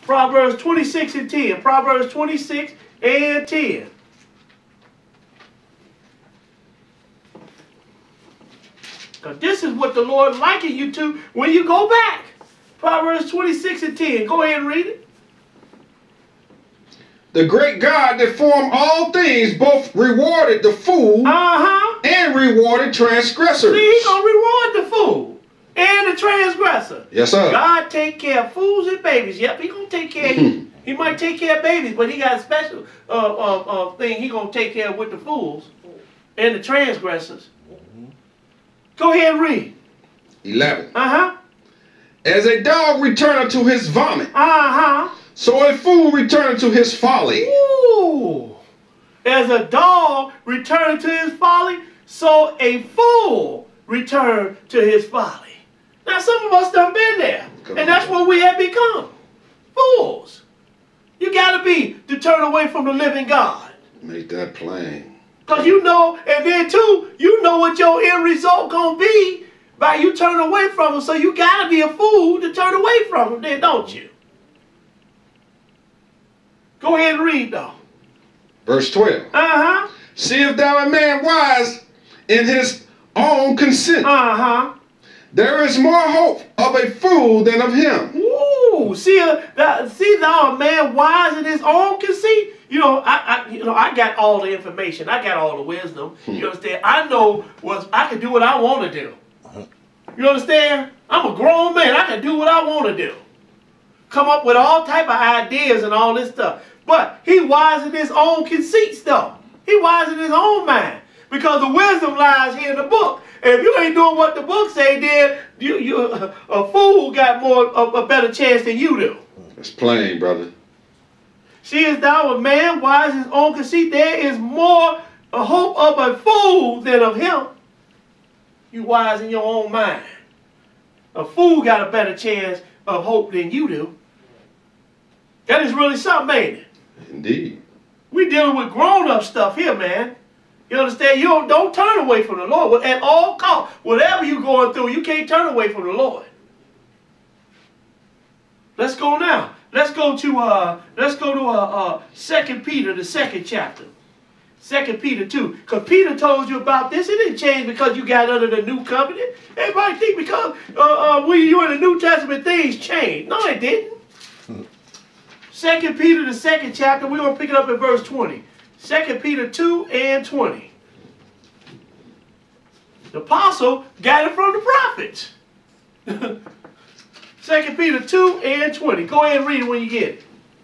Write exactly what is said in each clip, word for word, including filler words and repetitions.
Proverbs twenty-six and ten. Proverbs twenty-six and ten. Because this is what the Lord likened you to when you go back. Proverbs twenty-six and ten. Go ahead and read it. The great God that formed all things both rewarded the fool uh-huh. and rewarded transgressors. See, he's going to reward the fool and the transgressor. Yes, sir. God take care of fools and babies. Yep, he going to take care of you. He might take care of babies, but he got a special uh, uh, uh, thing he going to take care of with the fools and the transgressors. Go ahead and read. eleven. Uh-huh. As a dog returneth to his vomit, uh-huh. so a fool returneth to his folly. Ooh. As a dog returned to his folly, so a fool returned to his folly. Now some of us done been there. Come and that's on. What we have become. Fools. You got to be to turn away from the living God. Make that plain. Because you know, and then too, you know what your end result going to be by you turning away from him. So you got to be a fool to turn away from him then, don't you? Go ahead and read, though. Verse twelve. Uh-huh. Seest thou a man wise in his own consent? Uh-huh. There is more hope of a fool than of him. Ooh, see, uh, that, see thou a man wise in his own conceit? You know, I, I, you know, I got all the information. I got all the wisdom. Hmm. You understand? I know what I can do what I want to do. Uh-huh. You understand? I'm a grown man. I can do what I want to do. Come up with all type of ideas and all this stuff. But he wise in his own conceits, though. He wise in his own mind. Because the wisdom lies here in the book. And if you ain't doing what the book say, then you, you, a, a fool got more a, a better chance than you do. That's plain, brother. Seest thou a man wise in his own conceit? There is more a hope of a fool than of him. You wise in your own mind. A fool got a better chance of hope than you do. That is really something, ain't it? Indeed. We dealing with grown-up stuff here, man. You understand? You don't, don't turn away from the Lord at all costs. Whatever you're going through, you can't turn away from the Lord. Let's go now. Let's go to uh. Let's go to uh, uh Second Peter, the second chapter. Second Peter two, because Peter told you about this. It didn't change because you got under the new covenant. Everybody think because uh, uh when you in the New Testament things changed. No, it didn't. Second Peter, the second chapter. We're gonna pick it up at verse twenty. Second Peter two and twenty. The apostle got it from the prophets. Second Peter two and twenty. Go ahead and read it when you get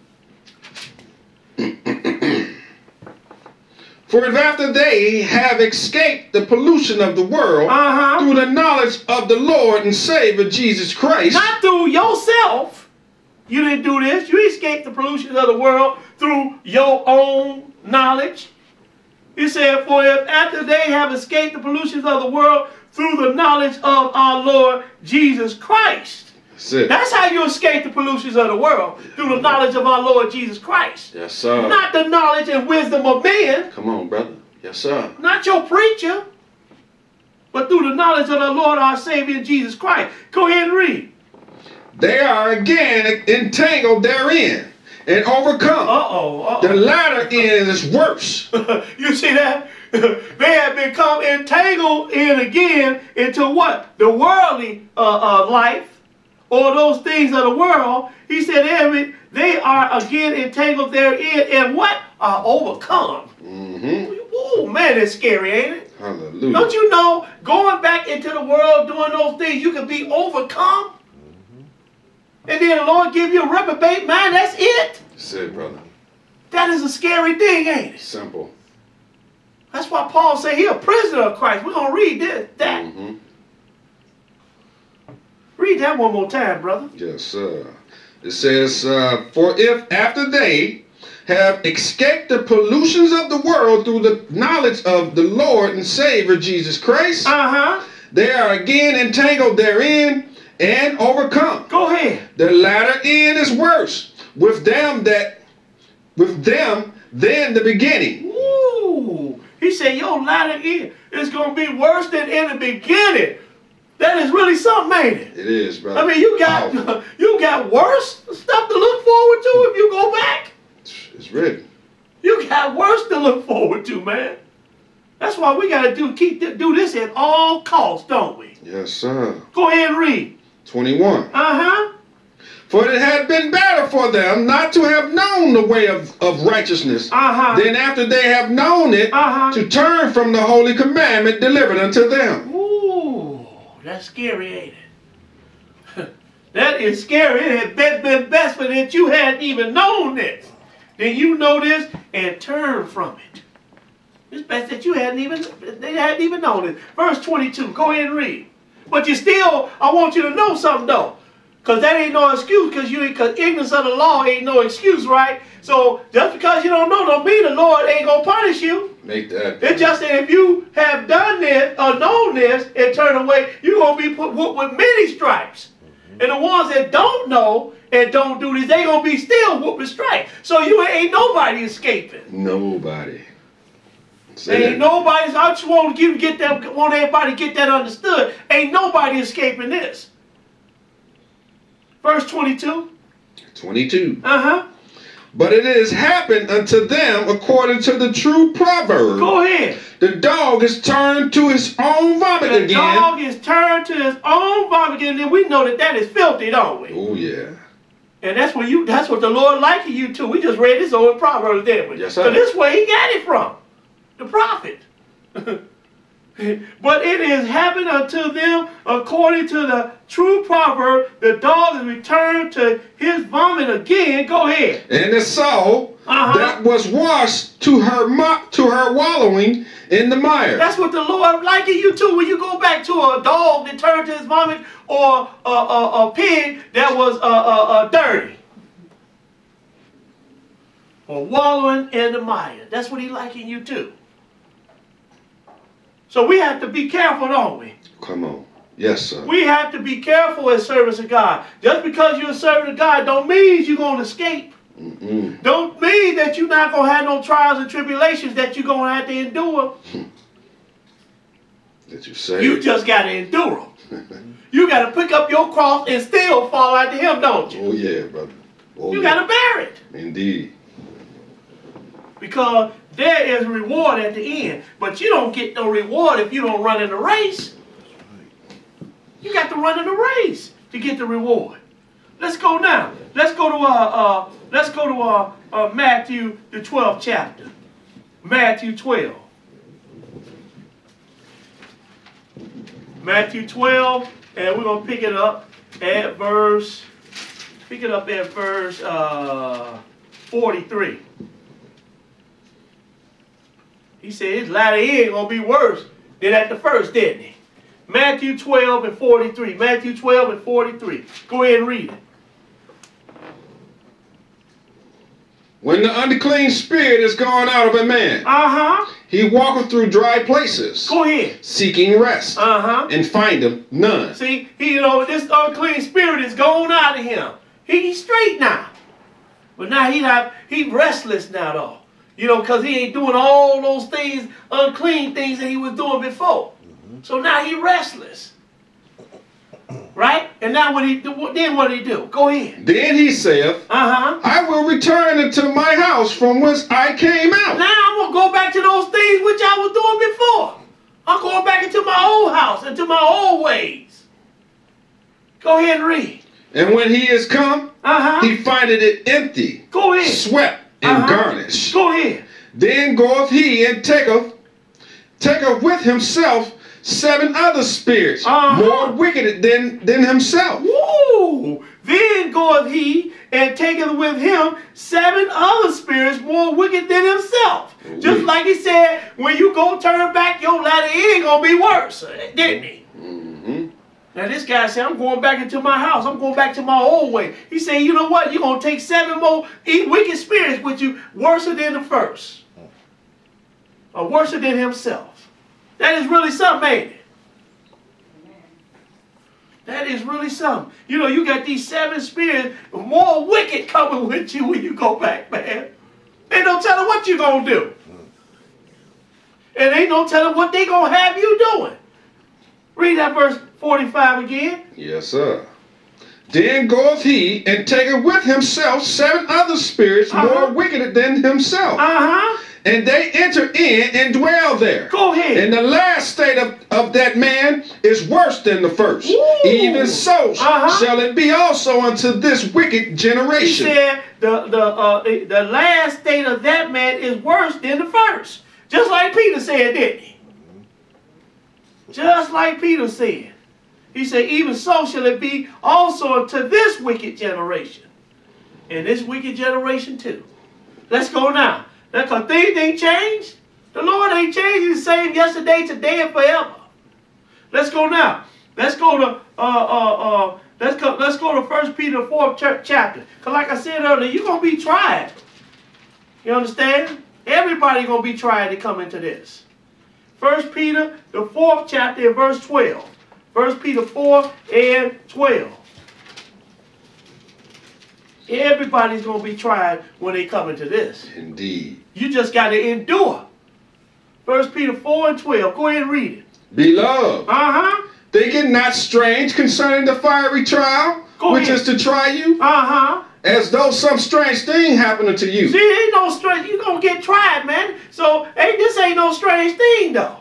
it. For if after they have escaped the pollution of the world uh-huh. through the knowledge of the Lord and Savior Jesus Christ. Not through yourself. You didn't do this. You escaped the pollution of the world through your own knowledge. He said, for if after they have escaped the pollutions of the world through the knowledge of our Lord Jesus Christ. That's it. That's how you escape the pollutions of the world, through the knowledge of our Lord Jesus Christ. Yes, sir. Not the knowledge and wisdom of men. Come on, brother. Yes, sir. Not your preacher, but through the knowledge of the Lord our Savior Jesus Christ. Go ahead and read. They are again entangled therein and overcome. Uh-oh. Uh-oh. The latter end is worse. You see that? They have become entangled in again into what? The worldly uh, uh, life. Or those things of the world. He said, every, they are again entangled therein and what? Are overcome. Mm-hmm. Oh, man, it's scary, ain't it? Hallelujah. Don't you know, going back into the world doing those things, you can be overcome? Mm-hmm. And then the Lord give you a reprobate mind, that's it? That's it, brother. That is a scary thing, ain't it? Simple. That's why Paul said he a prisoner of Christ. We're going to read this, that. Mm-hmm. Read that one more time, brother. Yes, sir. It says, uh, for if after they have escaped the pollutions of the world through the knowledge of the Lord and Savior Jesus Christ, uh-huh. they are again entangled therein and overcome. Go ahead. The latter end is worse with them that with them than the beginning. Ooh. He said your latter end is going to be worse than in the beginning. That is really something, ain't it? It is, brother. I mean, you got you got worse stuff to look forward written. You got worse to look forward to, man. That's why we got to do keep do this at all costs, don't we? Yes, sir. Go ahead and read. twenty-one. Uh-huh. For it had been better for them not to have known the way of, of righteousness, Uh-huh. than after they have known it, Uh-huh. to turn from the holy commandment delivered unto them. Ooh, that's scary, ain't it? That is scary. It had been, been best for that you hadn't even known this. Then you know this and turn from it. It's best that you hadn't even, they hadn't even known it. Verse twenty-two, go ahead and read. But you still, I want you to know something though. Because that ain't no excuse, because you ain't, because ignorance of the law ain't no excuse, right? So just because you don't know don't mean the Lord ain't going to punish you. Make that. It's just that if you have done this or known this and turn away, you're going to be put with, with many stripes. And the ones that don't know and don't do this, they going to be still whooped with stripes. So you ain't nobody escaping. Nobody. Say Ain't that. nobody, I just want you to get that, want everybody to get that understood. Ain't nobody escaping this. Verse twenty-two. twenty-two. Uh-huh. But it has happened unto them according to the true proverb. Go ahead. The dog is turned to his own vomit The again. dog is turned to his own vomit again, and we know that that is filthy, don't we? Oh yeah. And that's what you that's what the Lord likened you to. We just read this over in Proverbs, didn't we? Yes, sir. So this way he got it from. The prophet. But it is happened unto them according to the true proverb, the dog is returned to his vomit again. Go ahead. And the soul Uh-huh. that was washed to her mo- to her wallowing in the mire. That's what the Lord likened you to when you go back to a dog that turned to his vomit or a, a, a pig that was uh, uh, uh, dirty. Or wallowing in the mire. That's what he likened you to. So we have to be careful, don't we? Come on. Yes, sir. We have to be careful as servants of God. Just because you're a servant of God don't mean you're going to escape. Mm-mm. Don't mean that you're not going to have no trials and tribulations that you're going to have to endure. That you say. You just got to endure them. You got to pick up your cross and still fall out to him, don't you? Oh yeah, brother. Oh, You yeah. got to bear it. Indeed. Because there is reward at the end. But you don't get no reward if you don't run in the race. You got to run in the race to get the reward. Let's go now. Let's go to uh, uh let's go to uh, uh Matthew the twelfth chapter. Matthew twelve. Matthew twelve, and we're gonna pick it up at verse. Pick it up at verse uh, forty-three. He said his latter end gonna be worse than at the first, didn't he? Matthew twelve and forty-three. Matthew twelve and forty-three. Go ahead and read it. When the unclean spirit is gone out of a man, Uh-huh. he walketh through dry places, Go ahead. seeking rest, Uh-huh. and findeth none. See, he, you know, this unclean spirit is gone out of him. He, he's straight now. But now he not, he restless now though. You know, because he ain't doing all those things, unclean things that he was doing before. Mm-hmm. So now he restless. Right? And now what he do, then what did he do? Go ahead. Then he saith, Uh-huh. I will return into my house from whence I came out. Now I'm going to go back to those things which I was doing before. I'm going back into my old house, into my old ways. Go ahead and read. And when he is come, Uh-huh. he findeth it empty, Go ahead. swept, and Uh-huh. garnished. Go ahead. Then goeth he and taketh, taketh with himself seven other spirits, Uh-huh. more wicked than, than himself. Woo! Then goeth he and taketh with him seven other spirits more wicked than himself. Ooh. Just like he said, when you go turn back, your latter end gonna be worse, didn't he? Mm-hmm. Now this guy said, I'm going back into my house. I'm going back to my old way. He said, you know what? You're going to take seven more wicked spirits with you, worse than the first. Or worse than himself. That is really something, ain't it? That is really something. You know, you got these seven spirits, more wicked coming with you when you go back, man. Ain't no telling what you're going to do. And ain't no telling what they going to have you doing. Read that verse forty-five again. Yes, sir. Then goeth he and taketh with himself seven other spirits Uh-huh. more wicked than himself. Uh-huh. And they enter in and dwell there. Go ahead. And the last state of, of that man is worse than the first. Ooh. Even so Uh-huh. shall it be also unto this wicked He generation. said the the uh, the last state of that man is worse than the first. Just like Peter said, didn't he? Just like Peter said. He said, even so shall it be also to this wicked generation. And this wicked generation too. Let's go now. Because things ain't changed. The Lord ain't changed. He's the same yesterday, today, and forever. Let's go now. Let's go to uh uh uh let's go let's go to First Peter the fourth chapter. Because like I said earlier, you're gonna be tried. You understand? Everybody gonna be tried to come into this. First Peter the fourth chapter and verse twelve. First Peter four and twelve. Everybody's going to be tried when they come into this. Indeed. You just got to endure. First Peter four and twelve. Go ahead and read it. Beloved, Uh-huh. think it not strange concerning the fiery trial, Go which ahead. is to try you, Uh-huh. as though some strange thing happened unto you. See, ain't no strange. You're going to get tried, man. So, hey, this ain't no strange thing, though.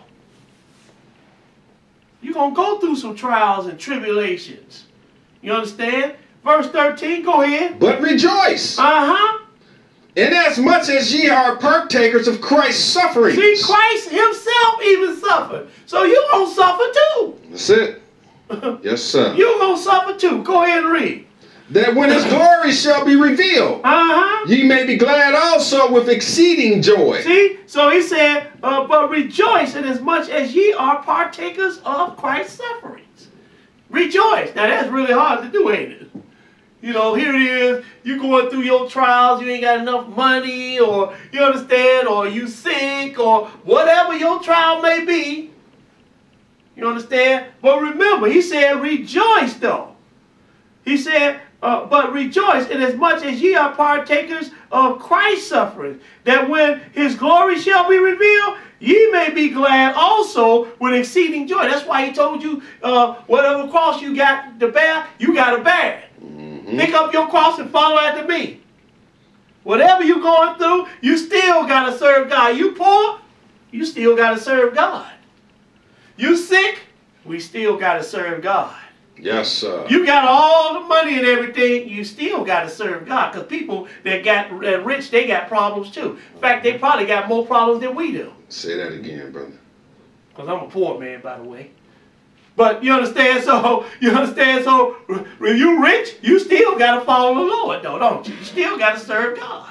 You're going to go through some trials and tribulations. You understand? Verse thirteen, go ahead. But rejoice, Uh-huh. inasmuch as ye are partakers of Christ's sufferings. See, Christ himself even suffered. So you're going to suffer too. That's it. Yes, sir. You're going to suffer too. Go ahead and read. That when his glory shall be revealed, Uh-huh. ye may be glad also with exceeding joy. See? So he said, uh, but rejoice inasmuch as ye are partakers of Christ's sufferings. Rejoice. Now that's really hard to do, ain't it? You know, here it is, you going through your trials, you ain't got enough money, or you understand, or you sick, or whatever your trial may be. You understand? But remember, he said rejoice though. He said, uh, but rejoice inasmuch as ye are partakers of Christ's suffering, that when his glory shall be revealed, ye may be glad also with exceeding joy. That's why he told you, uh, whatever cross you got to bear, you got to bear it. Mm-hmm. Pick up your cross and follow after me. Whatever you're going through, you still got to serve God. You poor, you still got to serve God. You sick, we still got to serve God. Yes, sir. You got all the money and everything, you still got to serve God. Because people that got that rich, they got problems too. In fact, they probably got more problems than we do. Say that again, brother. Because I'm a poor man, by the way. But you understand, so, you understand, so, when you rich, you still got to follow the Lord, though, don't you? You still got to serve God.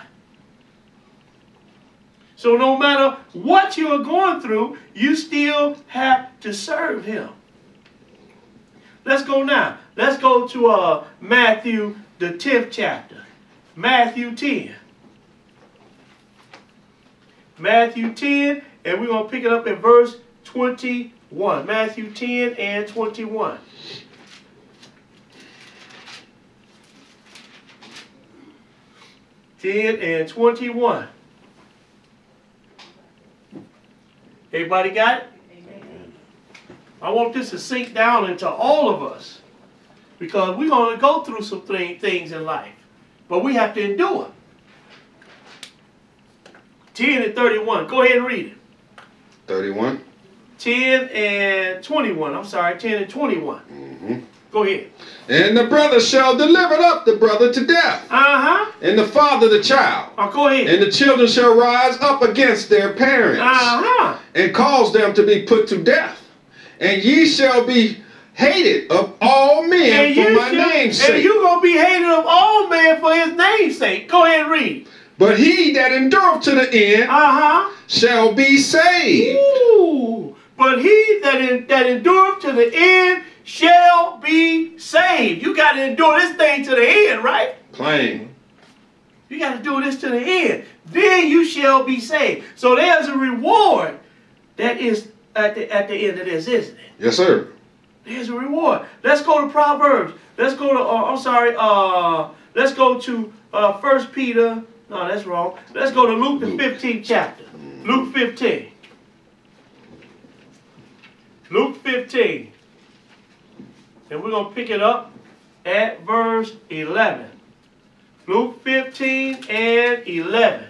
So no matter what you are going through, you still have to serve him. Let's go now. Let's go to uh, Matthew, the tenth chapter. Matthew ten. Matthew ten, and we're going to pick it up in verse twenty-one. Matthew ten and twenty-one. ten and twenty-one. Everybody got it? I want this to sink down into all of us, because we're going to go through some th things in life, but we have to endure. ten and thirty-one. Go ahead and read it. thirty-one. ten and twenty-one. I'm sorry, ten and twenty-one. Mm-hmm. Go ahead. And the brother shall deliver up the brother to death, Uh-huh. and the father the child. Oh, go ahead. And the children shall rise up against their parents, Uh-huh. and cause them to be put to death. And ye shall be hated of all men And for you my shall- name's And sake. you're going to be hated of all men for his name's sake. Go ahead and read. But he that endureth to the end Uh-huh. shall be saved. Ooh. But he that, in, that endureth to the end shall be saved. You got to endure this thing to the end, right? Plain. You got to do this to the end. Then you shall be saved. So there's a reward that is at the, at the end of this, isn't it? Yes, sir. There's a reward. Let's go to Proverbs. Let's go to, uh, I'm sorry, uh, let's go to uh, First Peter. No, that's wrong. Let's go to Luke, the Luke. fifteenth chapter. Luke fifteen. Luke fifteen. And we're going to pick it up at verse eleven. Luke fifteen and eleven.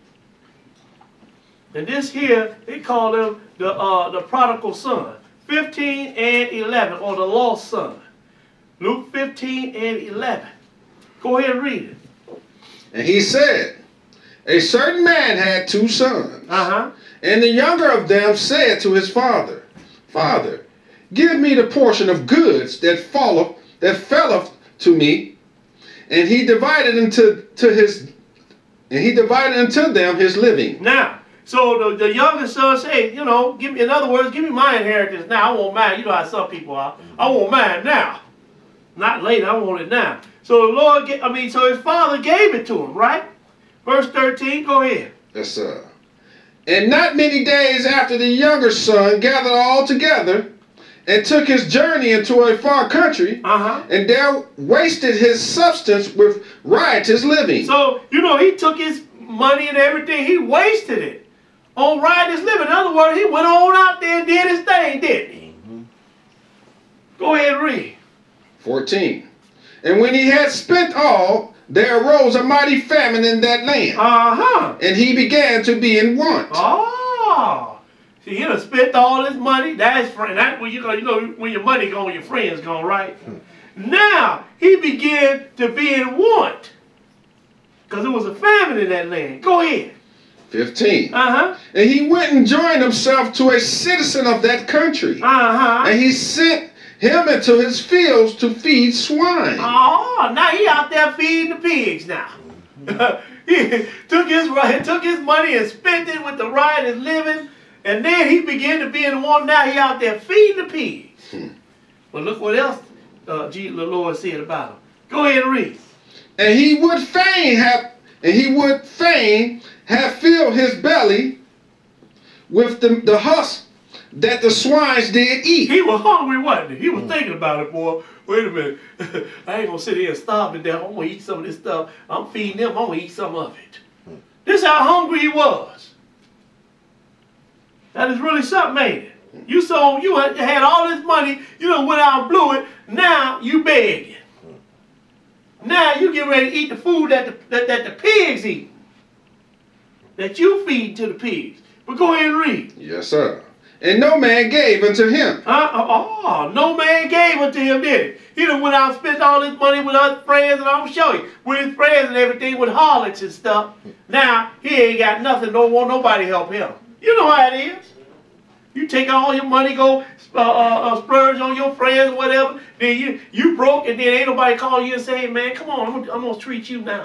And this here, they call him the, uh, the prodigal son. fifteen and eleven, or the lost son. Luke fifteen and eleven. Go ahead and read it. And he said, a certain man had two sons. Uh-huh. And the younger of them said to his father, Father, give me the portion of goods that falleth, that felleth to me. And he divided into to his and he divided unto them his living. Now, so the, the youngest son said, you know, give me, in other words, give me my inheritance now. I want mine. You know how some people are. I want mine now. Not later, I want it now. So the Lord, I mean, so his father gave it to him, right? Verse thirteen, go ahead. Yes, sir. And not many days after, the younger son gathered all together and took his journey into a far country, uh-huh. and there wasted his substance with riotous living. So, you know, he took his money and everything, he wasted it on riotous living. In other words, he went on out there and did his thing, didn't he? Mm-hmm. Go ahead and read. fourteen. And when he had spent all, there arose a mighty famine in that land. Uh-huh. And he began to be in want. Oh. See, he done spent all his money. That's friend. That's when you go, you know, when your money gone, your friends gone, right? Hmm. Now he began to be in want. Because there was a famine in that land. Go ahead. fifteen. Uh-huh. And he went and joined himself to a citizen of that country. Uh-huh. And he sent him into his fields to feed swine. Oh, now he out there feeding the pigs now. He took his took his money and spent it with the riotous living, and then he began to be in the one. Now he out there feeding the pigs. Hmm. But look what else uh, Jesus, the Lord said about him. Go ahead and read. And he would fain have, and he would fain have filled his belly with the, the husk that the swines did eat. He was hungry, wasn't he? He was thinking about it, boy. Wait a minute. I ain't going to sit here and starve to death. I'm going to eat some of this stuff. I'm feeding them. I'm going to eat some of it. This is how hungry he was. That is really something, ain't it? You saw, you had all this money. You done went out and blew it. Now you begging. Now you get ready to eat the food that the, that, that the pigs eat. That you feed to the pigs. But go ahead and read. Yes, sir. And no man gave unto him. Uh, oh, no man gave unto him, did he? He done went out and spent all his money with other friends, and I'm show you, with his friends and everything, with harlots and stuff. Now, he ain't got nothing, don't want nobody to help him. You know how it is. You take all your money, go uh, uh, splurge on your friends or whatever, then you, you broke, and then ain't nobody call you and say, hey, man, come on, I'm, I'm going to treat you now.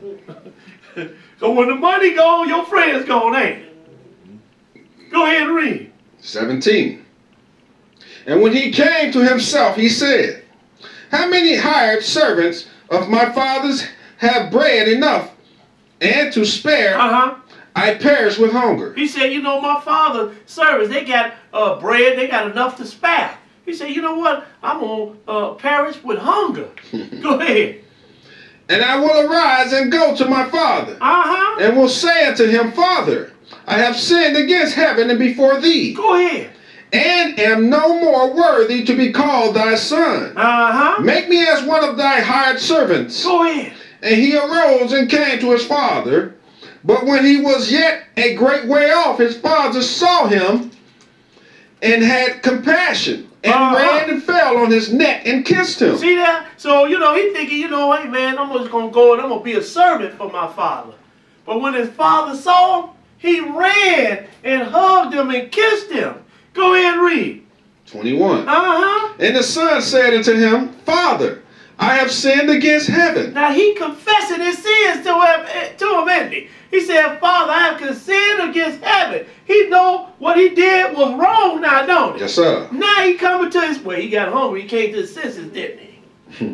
So when the money gone, your friends gone, ain't it? Go ahead and read. seventeen. And when he came to himself, he said, how many hired servants of my father's have bread enough and to spare? Uh-huh. I perish with hunger. He said, you know, my father's servants, they got uh, bread, they got enough to spare. He said, you know what? I'm going to uh, perish with hunger. Go ahead. And I will arise and go to my father, uh-huh. and will say unto him, Father, I have sinned against heaven and before thee. Go ahead. And am no more worthy to be called thy son. Uh-huh. Make me as one of thy hired servants. Go ahead. And he arose and came to his father. But when he was yet a great way off, his father saw him and had compassion, and uh-huh. ran and fell on his neck and kissed him. See that? So, you know, he thinking, you know, hey, man, I'm just going to go and I'm going to be a servant for my father. But when his father saw him, he ran and hugged him and kissed him. Go ahead and read. twenty-one. Uh-huh. And the son said unto him, Father, I have sinned against heaven. Now he confessing his sins to him, to him, isn't he? He said, Father, I have sinned against heaven. He know what he did was wrong now, don't he? Yes, sir. Now he coming to his way. He got hungry. He came to his senses, didn't he?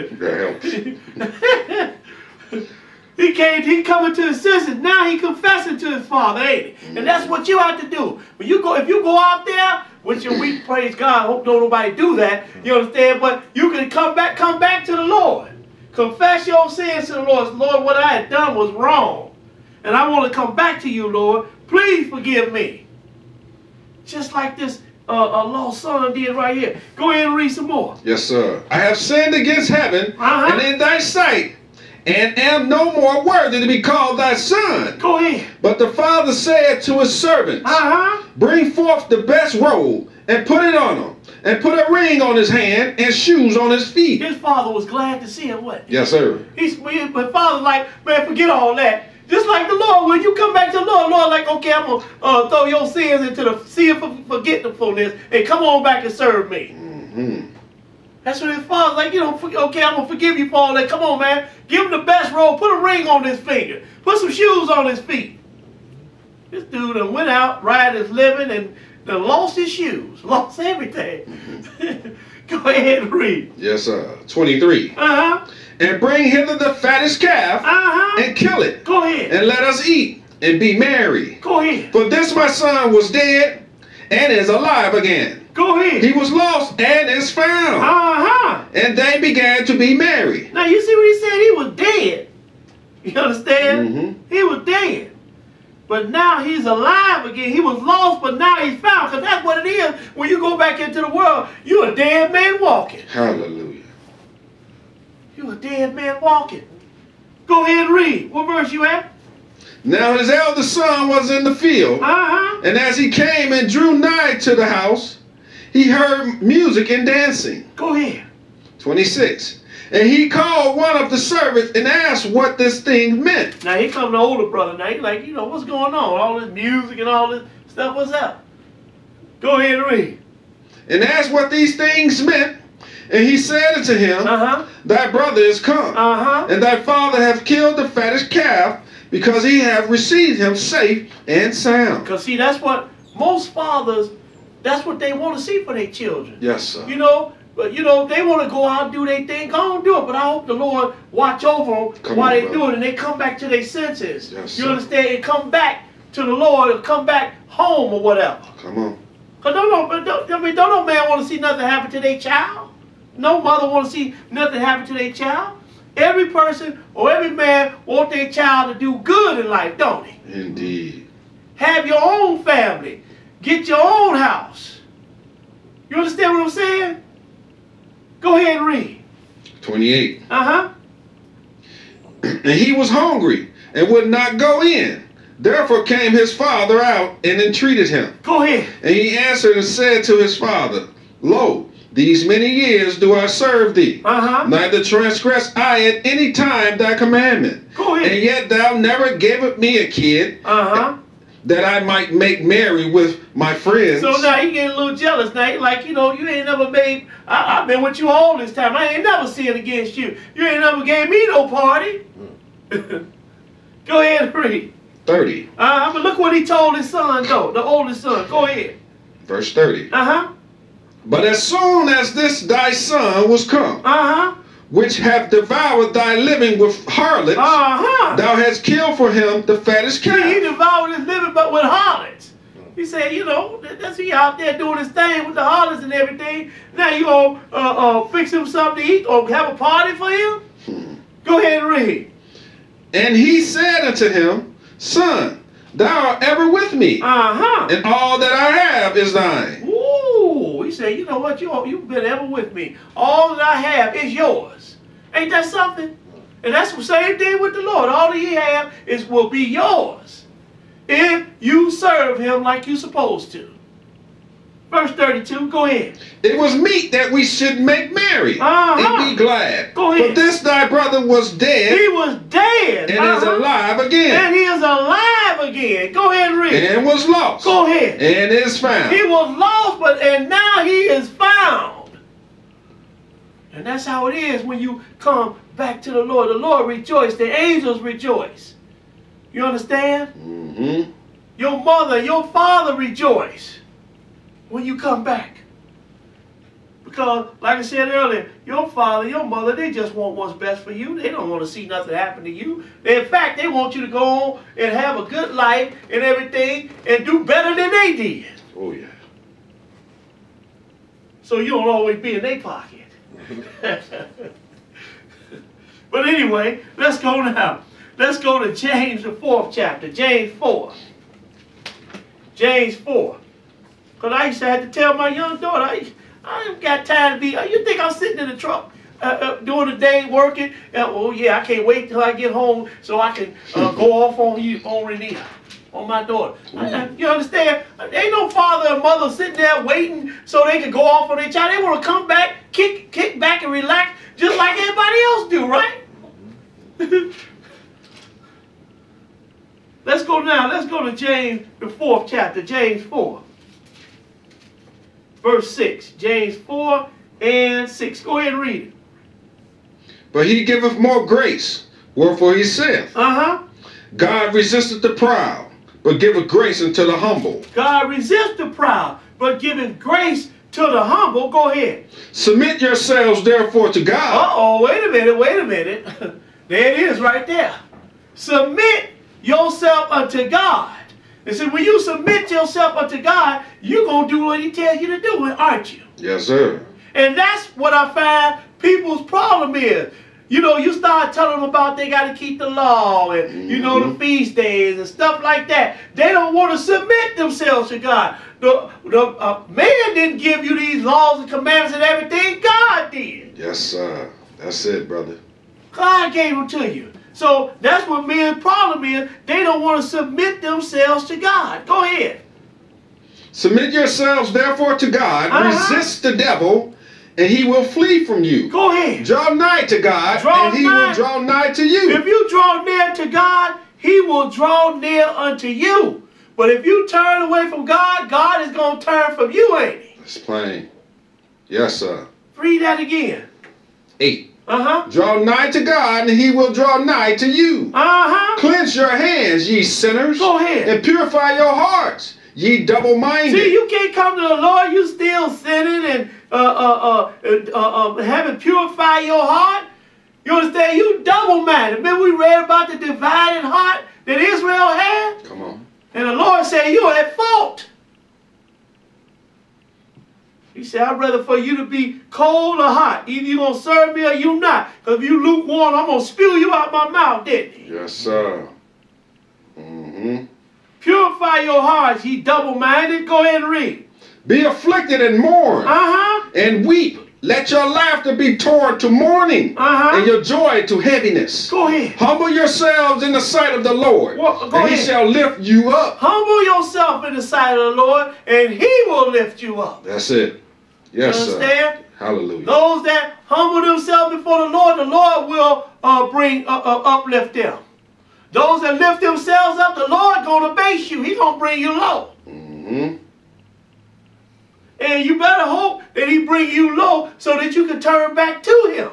That helps. He came, he coming to his senses. Now he confessing to his father, ain't he? Mm-hmm. And that's what you have to do. When you go, if you go out there, which we praise God, hope don't nobody do that. You understand? But you can come back, come back to the Lord. Confess your sins to the Lord. Lord, what I had done was wrong. And I want to come back to you, Lord. Please forgive me. Just like this, uh, uh, lost son did right here. Go ahead and read some more. Yes, sir. I have sinned against heaven Uh-huh. and in thy sight, and am no more worthy to be called thy son. Go ahead. But the father said to his servants, Uh-huh. bring forth the best robe, and put it on him, and put a ring on his hand, and shoes on his feet. His father was glad to see him, what? Yes, sir. He's, my father's like, man, forget all that. Just like the Lord, when you come back to the Lord, Lord, like, okay, I'm going to uh, throw your sins into the sea of forgetfulness, and come on back and serve me. Mm-hmm. That's what his father's like, you know, okay, I'm going to forgive you for all that. Come on, man. Give him the best robe. Put a ring on his finger. Put some shoes on his feet. This dude done went out, riding his living, and done lost his shoes. Lost everything. Mm-hmm. Go ahead and read. Yes, sir. twenty-three. Uh-huh. And bring hither the fattest calf, Uh-huh. and kill it. Go ahead. And let us eat, and be merry. Go ahead. For this my son was dead, and is alive again. Go ahead. He was lost, and is found. Uh-huh. And they began to be merry. Now, you see what he said? He was dead. You understand? Mm-hmm. He was dead. But now he's alive again. He was lost, but now he's found. Because that's what it is. When you go back into the world, you're a dead man walking. Hallelujah. You're a dead man walking. Go ahead and read. What verse you at? Now his eldest son was in the field, Uh-huh. and as he came and drew nigh to the house, he heard music and dancing. Go ahead. twenty-six. And he called one of the servants and asked what this thing meant. Now here come the older brother. Now he's like, you know, what's going on? All this music and all this stuff. What's up? Go ahead and read. And asked what these things meant. And he said unto him, Uh-huh. thy brother is come, Uh-huh. and thy father hath killed the fattest calf, because he hath received him safe and sound. Because see, that's what most fathers, that's what they want to see for their children. Yes, sir. You know, but you know, they want to go out and do their thing. Go on, do it. But I hope the Lord watch over them Come while on, they brother. do it, and they come back to their senses. Yes, you sir. understand? And come back to the Lord, or come back home, or whatever. Come on. Cause don't no, but don't, I mean, don't no man want to see nothing happen to their child. No mother want to see nothing happen to their child. Every person or every man want their child to do good in life, don't he? Indeed. Have your own family. Get your own house. You understand what I'm saying? Go ahead and read. twenty-eight. Uh-huh. And he was hungry and would not go in. Therefore came his father out and entreated him. Go ahead. And he answered and said to his father, Lo, these many years do I serve thee. Uh-huh. Neither transgress I at any time thy commandment. Go ahead. And yet thou never gavest me a kid, Uh-huh. that I might make merry with my friends. So now he getting a little jealous. Now he like, you know, you ain't never made, I, I've been with you all this time. I ain't never sinned against you. You ain't never gave me no party. Go ahead and read. thirty. Uh-huh. But look what he told his son, though, the oldest son. Go ahead. Verse thirty. Uh-huh. But as soon as this thy son was come, Uh-huh. which hath devoured thy living with harlots, Uh-huh. thou hast killed for him the fattest See, he calf. devoured his living, but with harlots. He said, you know, that- that's he out there doing his thing with the harlots and everything. Now you gonna uh, uh, fix him something to eat or have a party for him? Hmm. Go ahead and read. And he said unto him, Son, thou art ever with me, Uh-huh. and all that I have is thine. Ooh, he said, you know what, you, you've been ever with me. All that I have is yours. Ain't that something? And that's the same thing with the Lord. All that he have is will be yours if you serve him like you're supposed to. Verse thirty-two, go ahead. It was meet that we should make merry Uh-huh. and be glad. Go ahead. For this thy brother was dead He was dead. and is Uh-huh. alive again, And he is alive again. Go ahead and read. and was lost Go ahead. and is found. He was lost, but and now he is found. And that's how it is when you come back to the Lord. The Lord rejoice. The angels rejoice. You understand? Mm-hmm. Your mother, your father rejoice when you come back. Because, like I said earlier, your father, your mother, they just want what's best for you. They don't want to see nothing happen to you. In fact, they want you to go on and have a good life and everything and do better than they did. Oh, yeah. So you don't always be in their pocket. But anyway, let's go now. Let's go to James, the fourth chapter. James four. James four. Because I used to have to tell my young daughter, I, I ain't got time to be, you think I'm sitting in the truck uh, uh, during the day working? Uh, oh yeah, I can't wait till I get home so I can uh, go off on you, on Renita, on my daughter. I, you understand? Ain't no father or mother sitting there waiting so they can go off on their child. They want to come back, kick, kick back and relax just like everybody else do, right? Let's go now. Let's go to James, the fourth chapter, James four. Verse six. James four and six. Go ahead and read it. But he giveth more grace, wherefore he saith, Uh-huh. God resisteth the proud, but giveth grace unto the humble. God resists the proud, but giveth grace to the humble. Go ahead. Submit yourselves therefore to God. Uh-oh, wait a minute, wait a minute. There it is right there. Submit yourself unto God. And so when you submit yourself unto God, you're going to do what he tells you to do, aren't you? Yes, sir. And that's what I find people's problem is. You know, you start telling them about they got to keep the law and, mm-hmm. you know, the feast days and stuff like that. They don't want to submit themselves to God. The, the uh, man didn't give you these laws and commandments and everything. God did. Yes, sir. That's it, brother. God gave them to you. So that's what men's problem is. They don't want to submit themselves to God. Go ahead. Submit yourselves therefore to God. Uh-huh. Resist the devil, and he will flee from you. Go ahead. Draw nigh to God, draw and he nigh. will draw nigh to you. If you draw near to God, he will draw near unto you. But if you turn away from God, God is going to turn from you, ain't he? That's plain. Yes, sir. Read that again. Eight. Uh-huh. Draw nigh to God, and he will draw nigh to you. Uh-huh. Cleanse your hands, ye sinners. Go ahead. And purify your hearts, ye double-minded. See, you can't come to the Lord, you still sinning and uh, uh, uh, uh, uh, having purified your heart. You understand? You double-minded. Remember we read about the divided heart that Israel had? Come on. And the Lord said, you're at fault. He said, I'd rather for you to be cold or hot. Either you're going to serve me or you not. Because if you lukewarm, I'm going to spew you out my mouth, didn't he? Yes, sir. Mm-hmm. Purify your hearts, ye double-minded. Go ahead and read. Be afflicted and mourn. Uh-huh. And weep. Let your laughter be turned to mourning. Uh-huh. And your joy to heaviness. Go ahead. Humble yourselves in the sight of the Lord. Well, go and ahead. he shall lift you up. Humble yourself in the sight of the Lord, and he will lift you up. That's it. Yes, you understand? Sir. Hallelujah. Those that humble themselves before the Lord, the Lord will uh, bring uh, uh, uplift them. Those that lift themselves up, the Lord going to base you. He's going to bring you low. Mm-hmm. And you better hope that he bring you low so that you can turn back to him.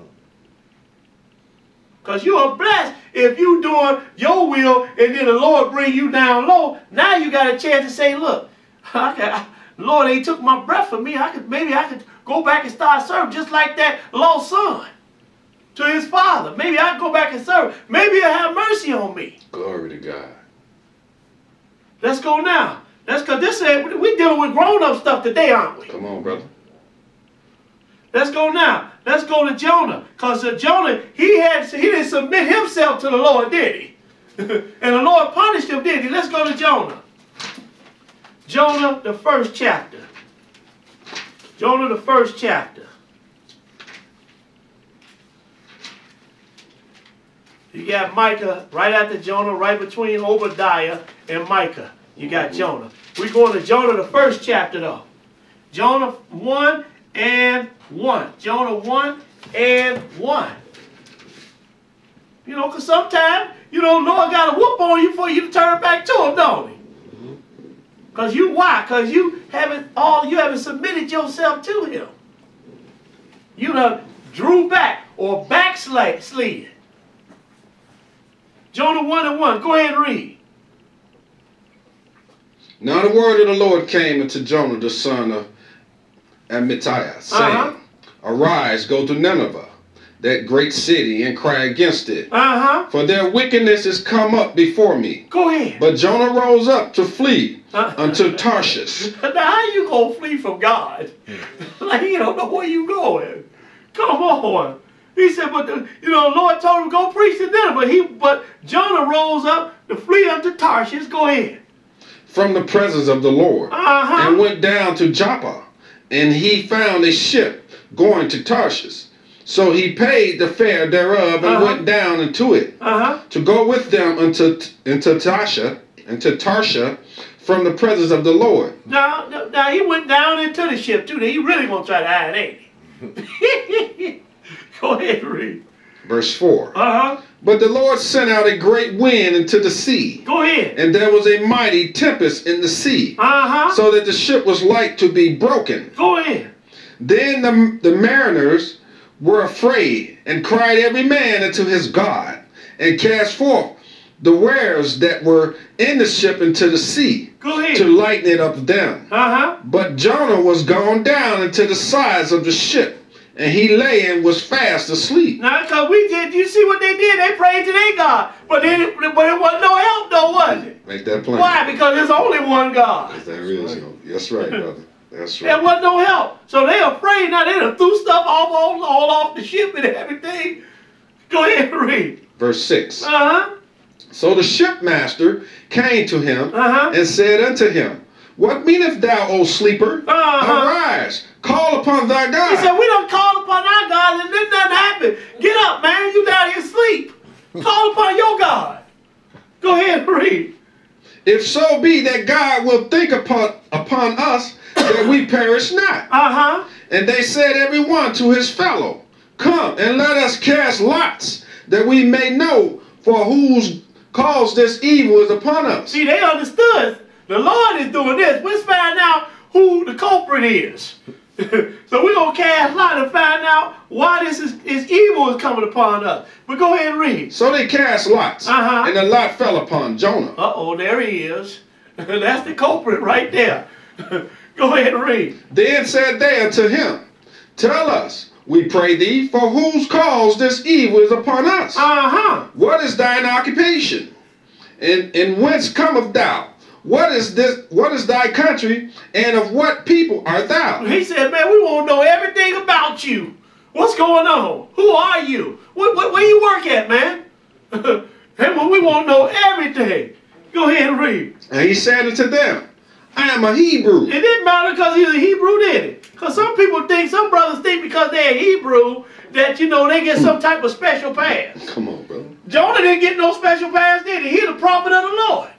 Because you are blessed if you doing your will and then the Lord bring you down low. Now you got a chance to say, look, I got, Lord, he took my breath from me. I could maybe I could go back and start serving just like that lost son to his father. Maybe I can go back and serve. Maybe he'll have mercy on me. Glory to God. Let's go now. That's because this is, we're dealing with grown-up stuff today, aren't we? Come on, brother. Let's go now. Let's go to Jonah. Because uh, Jonah, he had he didn't submit himself to the Lord, did he? And the Lord punished him, did he? Let's go to Jonah. Jonah, the first chapter. Jonah, the first chapter. You got Micah right after Jonah, right between Obadiah and Micah. You got Jonah. We're going to Jonah, the first chapter, though. Jonah one and one. Jonah one and one. You know, because sometimes, you know, Lord got a whoop on you for you to turn back to him, don't he? Because you, why? Because you haven't all, you haven't submitted yourself to him. You done drew back or backslid. Jonah one and one. Go ahead and read. Now the word of the Lord came unto Jonah the son of Amittai, saying, uh-huh. Arise, go to Nineveh, that great city, and cry against it. Uh-huh. For their wickedness is come up before me. Go ahead. But Jonah rose up to flee uh-huh. unto Tarshish. Now how you going to flee from God? Like you don't know where you going. Come on. He said, but the, you know, the Lord told him to go preach to Nineveh. He, but Jonah rose up to flee unto Tarshish. Go ahead. from the presence of the Lord, Uh-huh. and went down to Joppa, and he found a ship going to Tarshish. So he paid the fare thereof, and Uh-huh. went down into it, Uh-huh. to go with them unto into Tarsha, into Tarsha, from the presence of the Lord. Now, now, now he went down into the ship too. He really gonna try to hide, ain't he? Go ahead and read. Verse four. Uh-huh. But the Lord sent out a great wind into the sea, Go ahead. and there was a mighty tempest in the sea, Uh-huh. so that the ship was like to be broken. Go ahead. Then the, the mariners were afraid, and cried every man unto his God, and cast forth the wares that were in the ship into the sea, Go ahead. to lighten it up them. Uh-huh. But Jonah was gone down into the sides of the ship, and he lay and was fast asleep. Now, because we did, you see what they did? They prayed to their God. But, then it, but it wasn't no help, though, was it? Make that plain. Why? Because there's only one God. There is no. That's right, brother. That's There right. wasn't no help. So they afraid now. They done threw stuff all, all, all off the ship and everything. Go ahead and read. Verse six. Uh-huh. So the shipmaster came to him, Uh-huh. and said unto him, What meanest thou, O sleeper? Uh-huh. Arise, call upon thy He God. said, we done called upon our God and then nothing happened. Get up, man. You down here asleep. Call upon your God. Go ahead and read. If so be that God will think upon upon us, that we perish not. Uh-huh. And they said every one to his fellow, Come and let us cast lots, that we may know for whose cause this evil is upon us. See, they understood. The Lord is doing this. Let's find out who the culprit is. So we're going to cast light and find out why this is, is evil is coming upon us. But go ahead and read. So they cast lots, Uh-huh. and the lot fell upon Jonah. Uh-oh, there he is. That's the culprit right there. Go ahead and read. Then said they unto him, Tell us, we pray thee, for whose cause this evil is upon us. Uh-huh. What is thine occupation? And, and whence cometh thou? What is this? What is thy country? And of what people art thou? He said, man, we want to know everything about you. What's going on? Who are you? What, what, where you work at, man? And we want to know everything. Go ahead and read. And he said unto them, I am a Hebrew. It didn't matter because he's a Hebrew, did it? Because some people think, some brothers think because they're Hebrew, that, you know, they get some type of special pass. Come on, brother. Jonah didn't get no special pass, did he? He's the prophet of the Lord.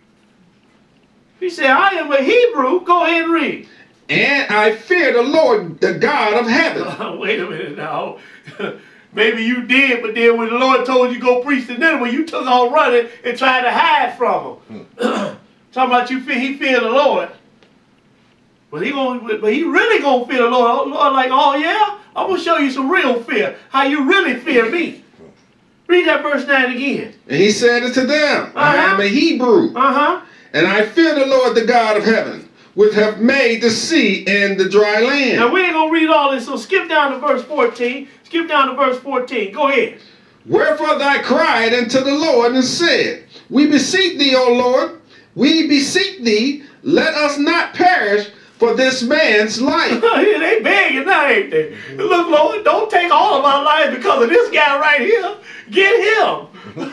He said, I am a Hebrew. Go ahead and read. And I fear the Lord, the God of heaven. Wait a minute now. Maybe you did, but then when the Lord told you go preach to Nineveh, you took off running and tried to hide from him. Talking about you fear, he feared the Lord. But he gonna, but he really gonna fear the Lord. Lord, like, oh yeah, I'm gonna show you some real fear. How you really fear me. Read that verse nine again. And he said unto them, I Uh-huh. am a Hebrew. Uh huh. And I fear the Lord, the God of heaven, which have made the sea and the dry land. Now we ain't gonna read all this, so skip down to verse fourteen. Skip down to verse fourteen. Go ahead. Wherefore thou cried unto the Lord and said, We beseech thee, O Lord, we beseech thee, let us not perish for this man's life. They begging now, ain't they? Look, Lord, don't take all of our lives because of this guy right here. Get him.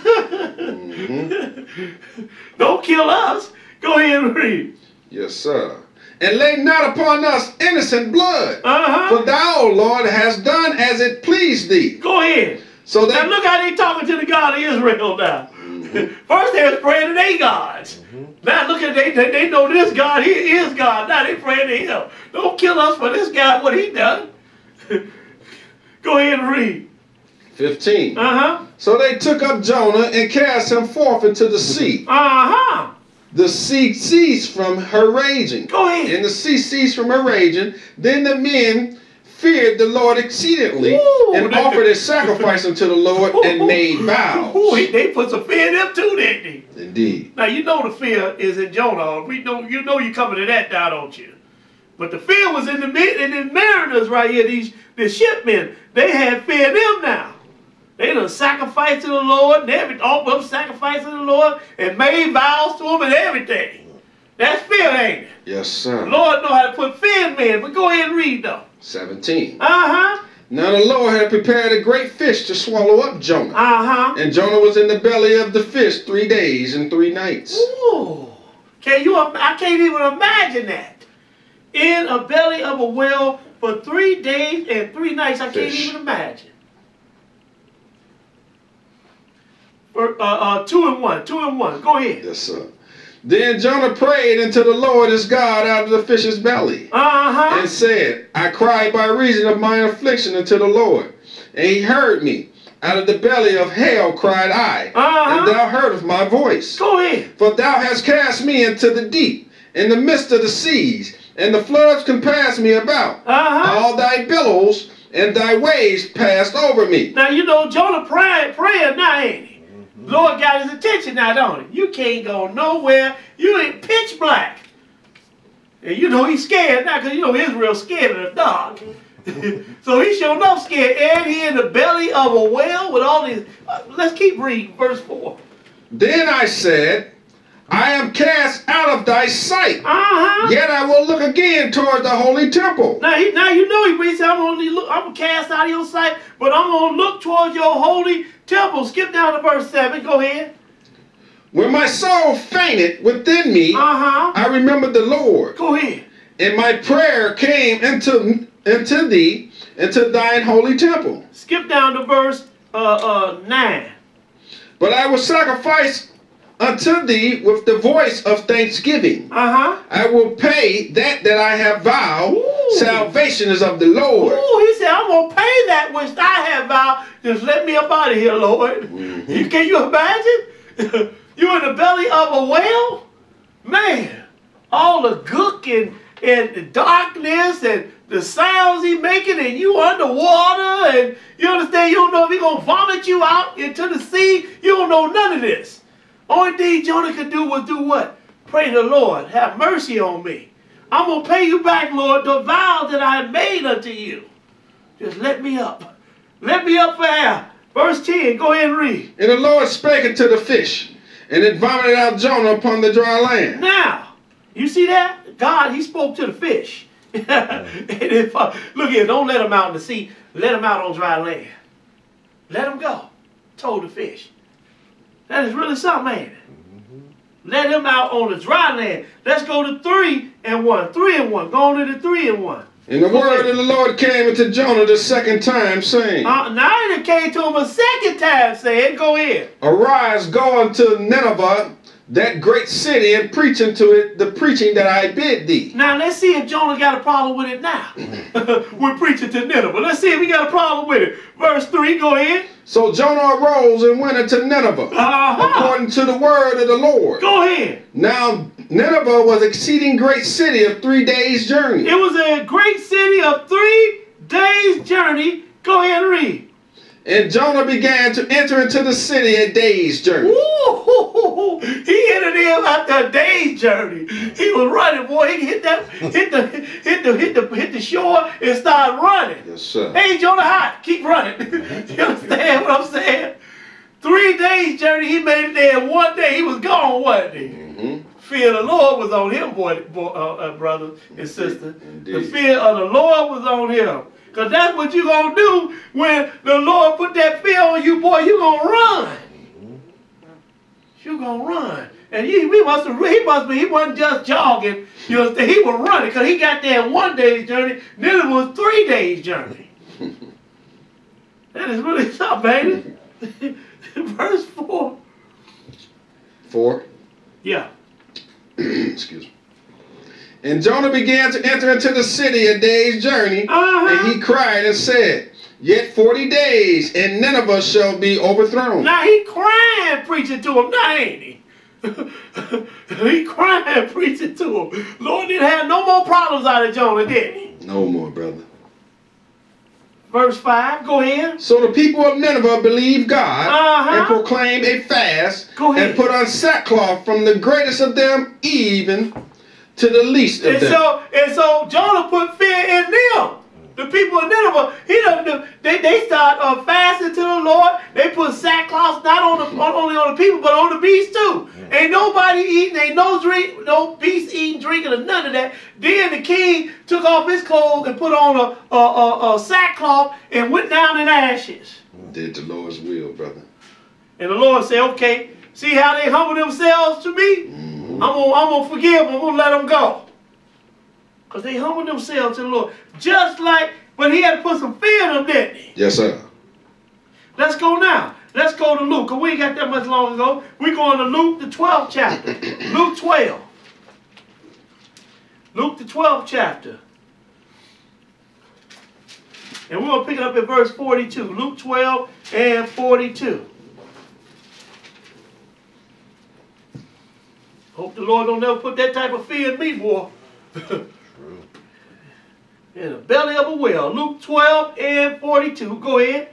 Mm-hmm. Don't kill us. Go ahead and read. Yes, sir. And lay not upon us innocent blood. Uh-huh. For thou, O Lord, hast done as it pleased thee. Go ahead. So Now that look how they talking to the God of Israel now. Mm-hmm. First they was praying to their gods. Mm-hmm. Now look at they, they they know this God, he is God. Now they praying to him. Don't kill us for this guy, what he done. Go ahead and read. fifteen. Uh-huh. So they took up Jonah and cast him forth into the sea. Uh-huh. The sea ceased from her raging. Go ahead. And the sea ceased from her raging. Then the men feared the Lord exceedingly, Ooh, and they- offered a sacrifice unto the Lord, and made vows. Ooh, they put some fear in them too, didn't they? Indeed. Now you know the fear is in Jonah. We know you know you coming to that now, don't you? But the fear was in the in the mariners right here. These the shipmen, they had fear in them now. They done sacrificed to the Lord, and every all of them sacrificed to the Lord, and made vows to him and everything. That's fear, ain't it? Yes, sir. The Lord know how to put fear in men. But go ahead and read though. seventeen. Uh huh. Now the Lord had prepared a great fish to swallow up Jonah. Uh huh. And Jonah was in the belly of the fish three days and three nights. Ooh. Can you? I can't even imagine that. In a belly of a whale for three days and three nights. I can't Fish. even imagine. For, uh, uh, two and one. Two and one. Go ahead. Yes, sir. Then Jonah prayed unto the Lord his God out of the fish's belly, Uh-huh. and said, I cried by reason of my affliction unto the Lord, and he heard me. Out of the belly of hell cried I, Uh-huh. and thou heardest my voice. Go ahead. For thou hast cast me into the deep, in the midst of the seas, and the floods compassed me about. Uh-huh. All thy billows and thy waves passed over me. Now, you know, Jonah praying, praying now, ain't he? Lord got his attention now, don't he? You can't go nowhere. You ain't pitch black. And you know he's scared now, because you know Israel's scared of the dark. So he sure enough scared. And he in the belly of a whale with all these. Uh, let's keep reading verse four. Then I said, I am cast out of thy sight. Uh-huh. Yet I will look again toward the holy temple. Now, he, now you know he said, I'm gonna look, I'm gonna cast out of your sight, but I'm gonna look towards your holy temple. Skip down to verse seven. Go ahead. When my soul fainted within me, Uh-huh. I remembered the Lord, Go ahead. and my prayer came into into thee, into thine holy temple. Skip down to verse uh, uh, nine. But I will sacrifice unto thee with the voice of thanksgiving. Uh-huh. I will pay that that I have vowed. Ooh. Salvation is of the Lord. Ooh, he said, I'm going to pay that which I have vowed. Just let me up out of here, Lord. Mm-hmm. You, can you imagine? You in the belly of a whale? Man, all the gook and, and the darkness and the sounds he making, and you underwater, and you understand, you don't know if he going to vomit you out into the sea. You don't know none of this. Only thing Jonah could do was do what? Pray to the Lord, have mercy on me. I'm going to pay you back, Lord, the vow that I made unto you. Just let me up. Let me up for air. Verse ten, go ahead and read. And the Lord spake unto the fish, and it vomited out Jonah upon the dry land. Now, you see that? God, he spoke to the fish. And if, uh, look here, don't let him out in the sea. Let him out on dry land. Let him go, told the fish. That is really something, ain't it? Mm-hmm. Let him out on the dry land. Let's go to three and one. Three and one. Go on to the three and one. And the word of the Lord came unto Jonah the second time, saying, Uh, now it came to him a second time, saying, go ahead. Arise, go unto Nineveh, that great city, and preach unto it the preaching that I bid thee. Now let's see if Jonah got a problem with it now. We're preaching to Nineveh. Let's see if he got a problem with it. Verse three, go ahead. So Jonah arose and went into Nineveh, Uh-huh. according to the word of the Lord. Go ahead. Now Nineveh was exceeding great city of three days' journey. It was a great city of three days' journey. Go ahead and read. And Jonah began to enter into the city a day's journey. Ooh, he entered in after a day's journey. He was running, boy. He hit that, hit the, hit the, hit the, hit the shore and started running. Yes, sir. Hey, Jonah, hot. Keep running. You understand what I'm saying? Three days journey. He made it there. One day he was gone. Wasn't he? Mm-hmm. Fear of the Lord was on him, boy, boy uh, uh, brothers and sisters. Indeed. The fear of the Lord was on him. Because that's what you're going to do when the Lord put that fear on you, boy. You're going to run. You're going to run. And he, we must have, he must be, he wasn't just jogging. You know, he was running because he got there in one day's journey. Then it was three days' journey. That is really something, baby. Verse four. Four. Yeah. Excuse me. And Jonah began to enter into the city a day's journey, Uh-huh. and he cried and said, Yet forty days, and Nineveh shall be overthrown. Now he crying preaching to him, now ain't he? He crying preaching to him. Lord didn't have no more problems out of Jonah, did he? No more, brother. Verse five, go ahead. So the people of Nineveh believed God Uh-huh. and proclaimed a fast Go ahead. and put on sackcloth from the greatest of them even to the least of And them. so, and so Jonah put fear in them. The people of Nineveh, he don't do, they, they start uh, fasting to the Lord. They put sackcloth not on the, on, only on the people, but on the beasts too. Ain't nobody eating, ain't no drink, no beast eating, drinking, or none of that. Then the king took off his clothes and put on a, a, a, a sackcloth and went down in ashes. Did the Lord's will, brother. And the Lord said, okay, see how they humble themselves to me? Mm-hmm. gonna, I'm gonna forgive them. I'm gonna let them go. Because they humbled themselves to the Lord. Just like, but he had to put some fear in them, didn't he? Yes, sir. Let's go now. Let's go to Luke, because we ain't got that much long ago. We're going to Luke, the twelfth chapter. Luke twelve. Luke, the twelfth chapter. And we're going to pick it up at verse forty-two. Luke twelve and forty-two. Hope the Lord don't never put that type of fear in me, boy. In the belly of a whale. Luke twelve and forty-two. Go ahead.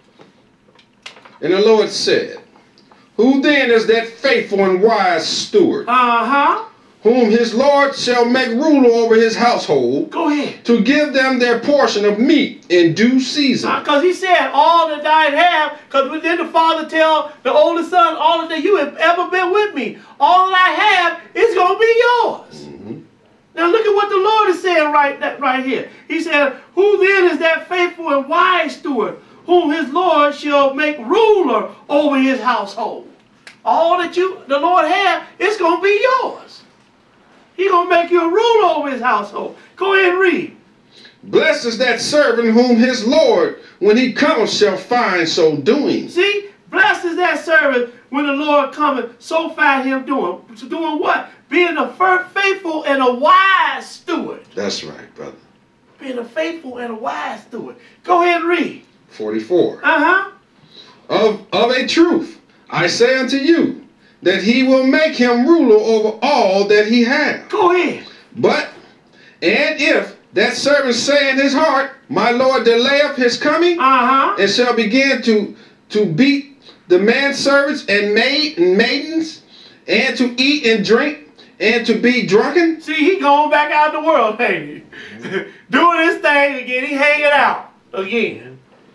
And the Lord said, who then is that faithful and wise steward, Uh-huh. whom his Lord shall make ruler over his household, Go ahead. to give them their portion of meat in due season? Because he said, all that I have, because then the father tell the oldest son, all that you have ever been with me, all that I have is going to be yours. Mm-hmm. Now look at what the Lord is saying right, that, right here. He said, who then is that faithful and wise steward, whom his Lord shall make ruler over his household? All that you, the Lord have, it's going to be yours. He's going to make you a ruler over his household. Go ahead and read. Blessed is that servant whom his Lord, when he comes, shall find so doing. See, blessed is that servant when the Lord cometh, so find him doing. Doing what? Being a faithful and a wise steward. That's right, brother. Being a faithful and a wise steward. Go ahead and read. forty-four. Uh-huh. Of, of a truth, I say unto you, that he will make him ruler over all that he hath. Go ahead. But, and if that servant say in his heart, my Lord delayeth his coming, Uh-huh. and shall begin to, to beat the manservants and maid and maidens, and to eat and drink, and to be drunken. See, he going back out in the world, ain't he? Doing his thing again. He hanging out again.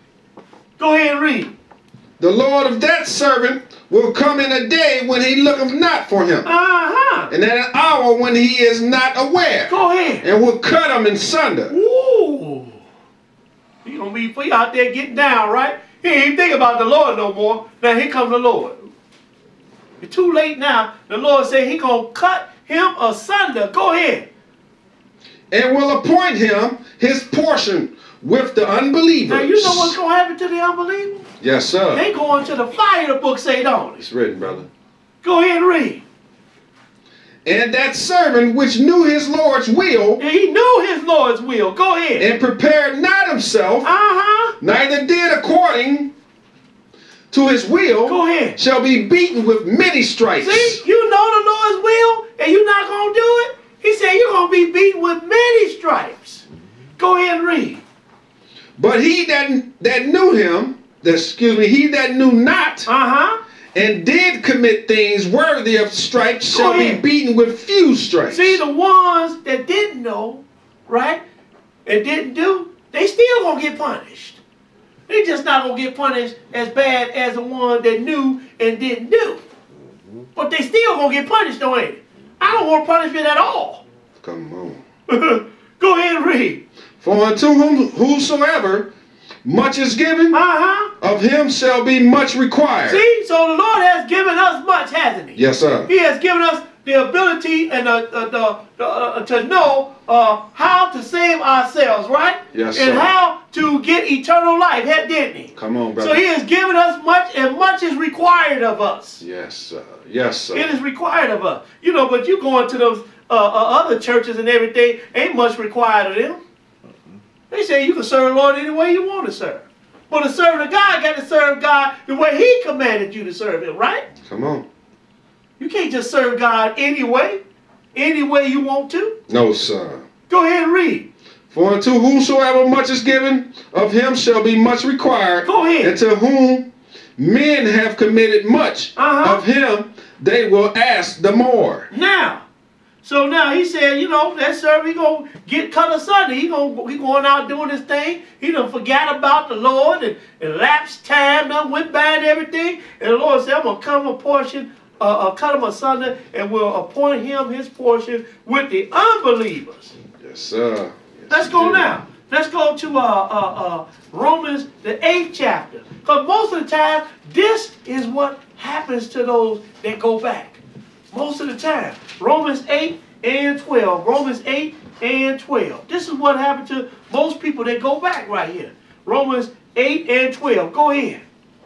Go ahead and read. The Lord of that servant will come in a day when he looketh not for him, Uh-huh. and at an hour when he is not aware, Go ahead. and will cut him in sunder. Ooh. He gonna be he out there getting down, right? He ain't even think about the Lord no more. Now here comes the Lord. It's too late now. The Lord said he gonna cut him asunder. Go ahead. And will appoint him his portion with the unbelievers. Now you know what's gonna happen to the unbelievers? Yes, sir. They going to the fire, the book say, don't it? It's written, brother. Go ahead and read. And that servant which knew his Lord's will, And he knew his Lord's will. Go ahead. and prepared not himself, Uh-huh. neither did according to his will, Go ahead. shall be beaten with many stripes. See, you know the Lord's will, and you're not gonna do it. He said you're gonna be beaten with many stripes. Go ahead and read. But he that, that knew him, the, excuse me, he that knew not, Uh-huh. and did commit things worthy of stripes, Go shall be ahead. beaten with few stripes. See, the ones that didn't know, right, and didn't do, they still gonna get punished. They just not gonna get punished as bad as the one that knew and didn't do. But they still gonna get punished, though, ain't it? I don't want punishment at all. Come on. Go ahead and read. For unto whom whosoever much is given, Uh-huh. of him shall be much required. See, so the Lord has given us much, hasn't he? Yes, sir. He has given us the ability and the, the, the, the, uh, to know uh, how to save ourselves, right? Yes, and sir. how to get eternal life, didn't he? Come on, brother. So he has given us much, and much is required of us. Yes, sir. Yes, sir. It is required of us. You know, but you go into those uh, uh, other churches and everything, ain't much required of them. They say you can serve the Lord any way you want to serve. But to serve the God, got to serve God the way he commanded you to serve him, right? Come on. You can't just serve God any way, any way you want to. No, sir. Go ahead and read. For unto whosoever much is given, of him shall be much required. Go ahead. And to whom men have committed much, Uh-huh. of him they will ask the more. Now, so now he said, you know, that servant, he going to get cut asunder. He, gonna, he going out doing his thing. He done forgot about the Lord and, and lapsed time, done went by and everything. And the Lord said, I'm going to come a portion, uh, uh, cut him asunder, and will appoint him his portion with the unbelievers. Yes, sir. Yes, Let's he go did. now. Let's go to uh, uh, uh, Romans, the eighth chapter. Because most of the time, this is what happens to those that go back. Most of the time. Romans eight and twelve. Romans eight and twelve. This is what happened to most people that go back right here. Romans eight and twelve. Go ahead.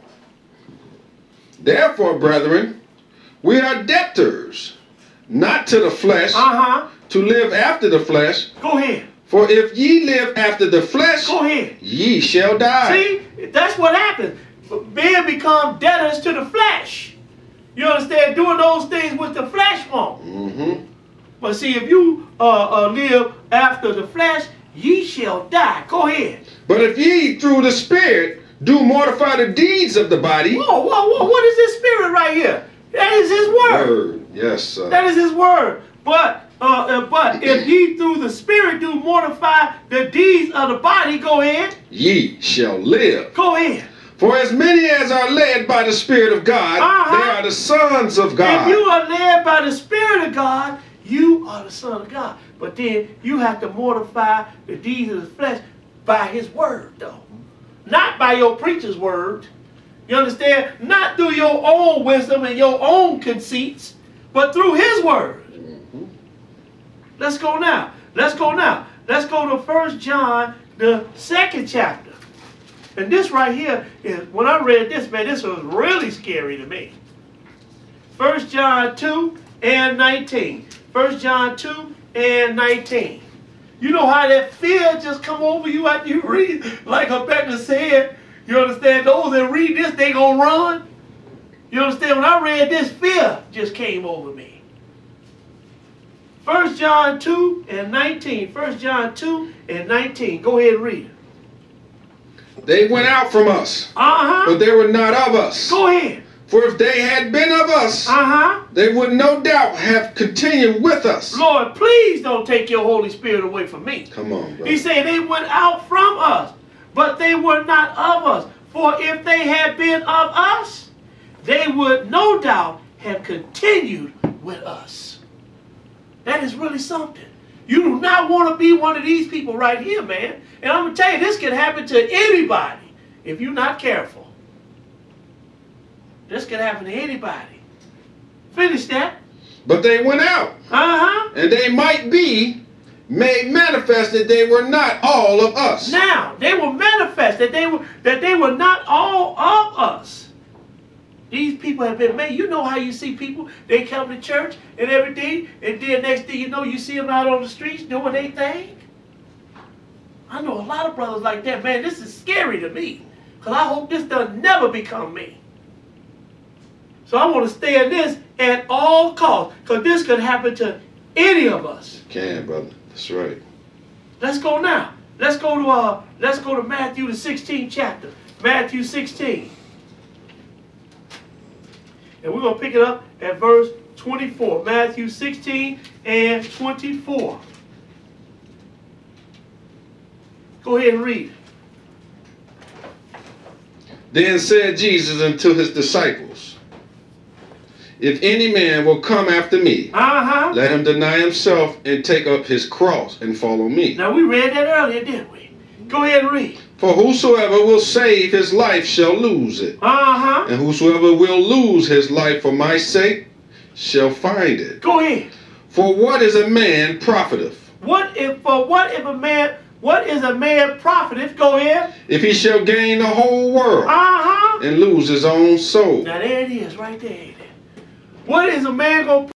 Therefore, brethren, we are debtors, not to the flesh, Uh-huh. to live after the flesh. Go ahead. For if ye live after the flesh, Go ahead. ye shall die. See, that's what happens. Men become debtors to the flesh. You understand? Doing those things with the flesh won't. Mm-hmm. But see, if you uh, uh, live after the flesh, ye shall die. Go ahead. But if ye through the Spirit do mortify the deeds of the body. Whoa, whoa, whoa. What is this spirit right here? That is his word. Word. Yes, sir. That is his word. But uh, uh, but if ye through the Spirit do mortify the deeds of the body, go ahead. Ye shall live. Go ahead. For as many as are led by the Spirit of God, Uh-huh. they are the sons of God. If you are led by the Spirit of God, you are the son of God. But then you have to mortify the deeds of the flesh by his word, though. Not by your preacher's word. You understand? Not through your own wisdom and your own conceits, but through his word. Mm-hmm. Let's go now. Let's go now. Let's go to First John, the second chapter. And this right here is, when I read this, man, this was really scary to me. First John two and nineteen. First John two and nineteen. You know how that fear just come over you after you read? Like Rebecca said, you understand? Those that read this, they gonna run. You understand? When I read this, fear just came over me. First John two and nineteen. First John two and nineteen. Go ahead and read it. They went out from us, Uh-huh. but they were not of us. Go ahead. For if they had been of us, Uh-huh. they would no doubt have continued with us. Lord, please don't take your Holy Spirit away from me. Come on, bro. He said they went out from us, but they were not of us. For if they had been of us, they would no doubt have continued with us. That is really something. You do not want to be one of these people right here, man. And I'm going to tell you, this can happen to anybody if you're not careful. This can happen to anybody. Finish that. But they went out, Uh-huh. and they might be made manifest that they were not all of us. Now, they will manifest that they were that they were not all of us. These people have been made. You know how you see people, they come to church and everything, and then next thing you know, you see them out on the streets doing their thing. I know a lot of brothers like that. Man, this is scary to me. Because I hope this does never become me. So I want to stay in this at all costs. Because this could happen to any of us. Can, brother. That's right. Let's go now. Let's go to uh let's go to Matthew the sixteenth chapter. Matthew sixteen. And we're going to pick it up at verse twenty-four. Matthew sixteen and twenty-four. Go ahead and read. Then said Jesus unto his disciples, if any man will come after me, Uh-huh. let him deny himself and take up his cross and follow me. Now we read that earlier, didn't we? Go ahead and read. For whosoever will save his life shall lose it. Uh-huh. And whosoever will lose his life for my sake shall find it. Go ahead. For what is a man profiteth, What if for what if a man what is a man profiteth? Go ahead. if he shall gain the whole world Uh-huh. and lose his own soul? Now there it is, right there. Ain't it? What is a man gonna